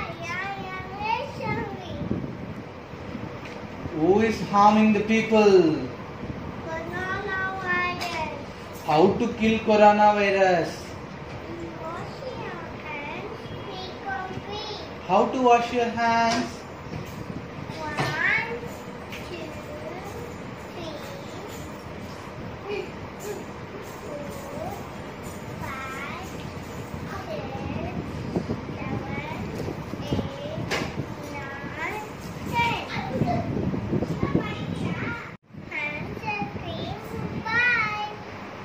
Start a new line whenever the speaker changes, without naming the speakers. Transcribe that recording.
Who is harming the people?
Coronavirus.
How to kill coronavirus?
Wash your hands frequently.
How to wash your hands?